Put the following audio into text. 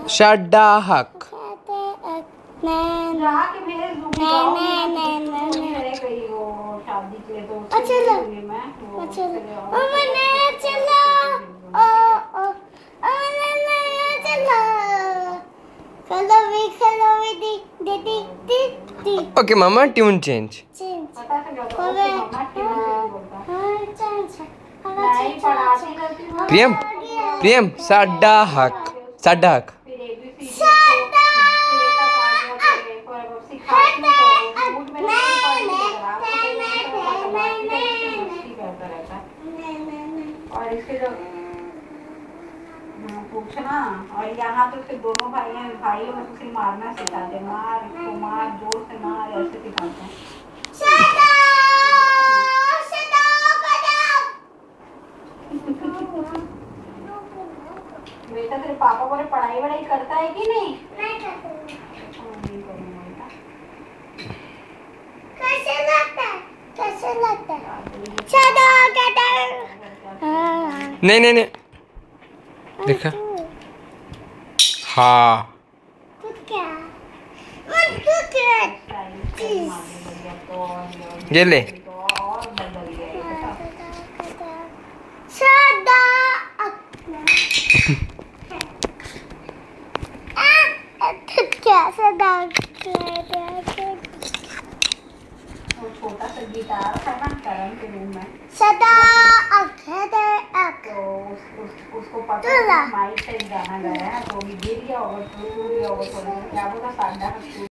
शड्डा हक। ओके मामा tune change. प्रियम प्रियम साडा हक साडा हक। और इसके जो पूछना और यहाँ तो फिर दोनों भाई लोग उसे मारना सिखाते, मार इसको मार, जोर से मार, ऐसे सिखाते हैं। बेटा तेरे पापा बोले पढ़ाई वढ़ाई करता है कि नहीं? नहीं करता। कैसे लगता है? कैसे लगता है? नहीं नहीं नहीं देखा। हाँ ये ले। छोटा सा गिटार था ना करण के रूम में, तो उसको पता माइक से गाना गाया है, तो गिर गया होगा, टूट गया होगा, क्या बोला साडा।